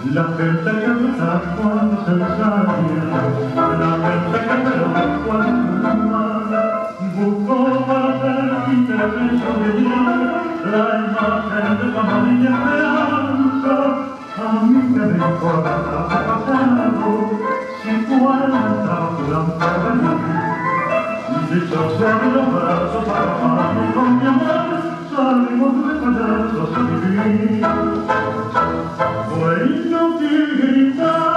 La gente que besa cuando se ensaya, la gente que pelea cuando se mala, buscó para hacer intervención de Dios la imagen de tu amarilla esperanza. A mí que me importa el pasado, si cuenta durante el día. Dichosos los brazos acabados con mi amor, salimos de payasos a vivir. Bueno, que gritar.